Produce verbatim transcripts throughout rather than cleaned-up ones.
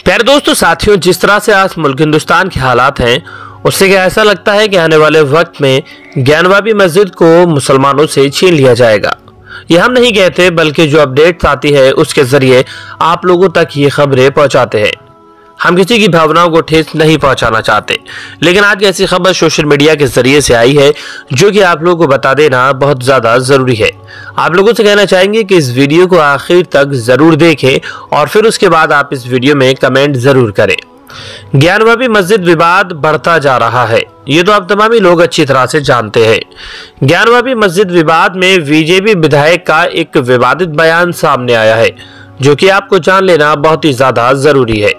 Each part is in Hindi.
प्यारे दोस्तों, साथियों, जिस तरह से आज मुल्क हिंदुस्तान के हालात हैं उससे क्या ऐसा लगता है कि आने वाले वक्त में ज्ञानवापी मस्जिद को मुसलमानों से छीन लिया जाएगा। ये हम नहीं कहते, बल्कि जो अपडेट्स आती है उसके जरिए आप लोगों तक ये खबरें पहुंचाते हैं। हम किसी की भावनाओं को ठेस नहीं पहुंचाना चाहते, लेकिन आज ऐसी खबर सोशल मीडिया के जरिए से आई है जो कि आप लोगों को बता देना बहुत ज्यादा जरूरी है। आप लोगों से कहना चाहेंगे कि इस वीडियो को आखिर तक जरूर देखें और फिर उसके बाद आप इस वीडियो में कमेंट जरूर करें। ज्ञानवापी मस्जिद विवाद बढ़ता जा रहा है, ये तो आप तमाम लोग अच्छी तरह से जानते हैं। ज्ञानवापी मस्जिद विवाद में बीजेपी विधायक का एक विवादित बयान सामने आया है, जो कि आपको जान लेना बहुत ही ज्यादा जरूरी है।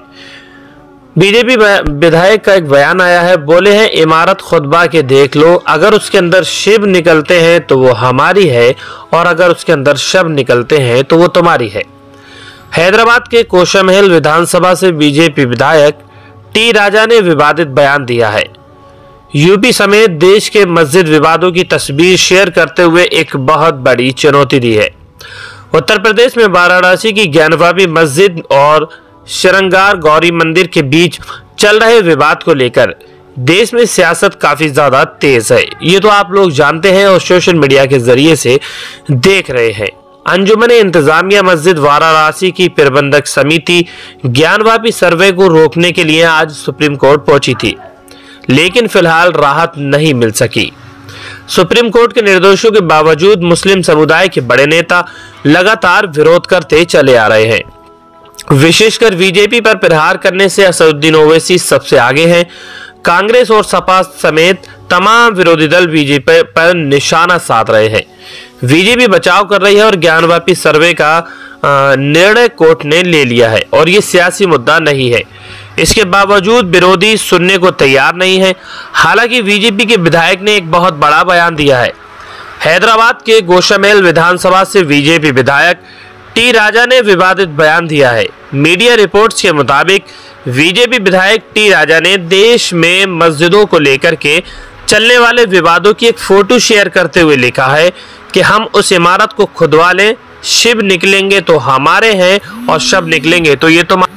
बीजेपी विधायक का एक बयान आया है। बोले हैं, इमारत खुतबा के देख लो, अगर उसके अंदर शिव निकलते हैं तो वो हमारी है, और अगर उसके अंदर शव निकलते हैं तो वो तुम्हारी है। हैदराबाद के कोशामहल विधानसभा से बीजेपी विधायक टी राजा ने विवादित बयान दिया है। यूपी समेत देश के मस्जिद विवादों की तस्वीर शेयर करते हुए एक बहुत बड़ी चुनौती दी है। उत्तर प्रदेश में वाराणसी की ज्ञानवापी मस्जिद और श्रृंगार गौरी मंदिर के बीच चल रहे विवाद को लेकर देश में सियासत काफी ज्यादा तेज है, ये तो आप लोग जानते हैं और सोशल मीडिया के जरिए से देख रहे हैं। अंजुमन इंतजामिया मस्जिद वाराणसी की प्रबंधक समिति ज्ञानवापी सर्वे को रोकने के लिए आज सुप्रीम कोर्ट पहुंची थी, लेकिन फिलहाल राहत नहीं मिल सकी। सुप्रीम कोर्ट के निर्देशों के बावजूद मुस्लिम समुदाय के बड़े नेता लगातार विरोध करते चले आ रहे हैं। विशेषकर बीजेपी पर प्रहार करने से असदुद्दीन ओवैसी सबसे आगे हैं। कांग्रेस और सपा समेत तमाम विरोधी दल बीजेपी पर निशाना साध रहे हैं। बीजेपी बचाव कर रही है और ज्ञानवापी सर्वे का निर्णय कोर्ट ने ले लिया है और ये सियासी मुद्दा नहीं है। इसके बावजूद विरोधी सुनने को तैयार नहीं है। हालांकि बीजेपी के विधायक ने एक बहुत बड़ा बयान दिया है। हैदराबाद के कोशामहल विधानसभा से बीजेपी विधायक टी राजा ने विवादित बयान दिया है। मीडिया रिपोर्ट्स के मुताबिक बीजेपी विधायक टी राजा ने देश में मस्जिदों को लेकर के चलने वाले विवादों की एक फोटो शेयर करते हुए लिखा है कि हम उस इमारत को खुदवा लें, शिव निकलेंगे तो हमारे हैं और शव निकलेंगे तो ये तो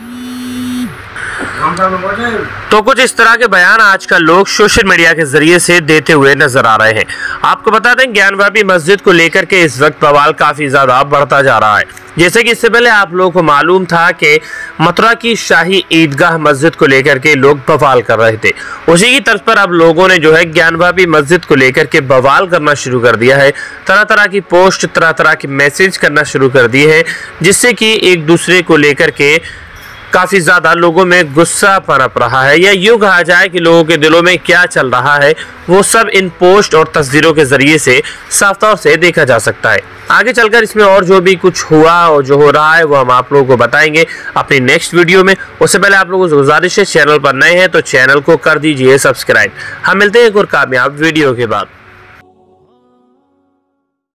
तो कुछ इस तरह के बयान आजकल लोग सोशल मीडिया के जरिए से देते हुए नजर आ रहे हैं। आपको बता दें, ज्ञानवापी मस्जिद को लेकर के इस वक्त बवाल काफी ज्यादा बढ़ता जा रहा है। जैसे कि इससे पहले आप लोगों को मालूम था कि मथुरा की शाही ईदगाह मस्जिद को लेकर के लोग बवाल कर रहे थे, उसी की तर्ज पर अब लोगों ने जो है ज्ञानवापी मस्जिद को लेकर के बवाल करना शुरू कर दिया है। तरह तरह की पोस्ट, तरह तरह की मैसेज करना शुरू कर दिए हैं, जिससे कि एक दूसरे को लेकर के काफी ज्यादा लोगों में गुस्सा पनप रहा है, या यूं कहा जाए कि लोगों के दिलों में क्या चल रहा है वो सब इन पोस्ट और तस्वीरों के जरिए से साफ तौर से देखा जा सकता है। आगे चलकर इसमें और जो भी कुछ हुआ और जो हो रहा है वो हम आप लोगों को बताएंगे अपनी नेक्स्ट वीडियो में। उससे पहले आप लोगों से गुजारिश है, चैनल पर नए हैं तो चैनल को कर दीजिए सब्सक्राइब। हम मिलते हैं एक और कामयाब वीडियो के बाद।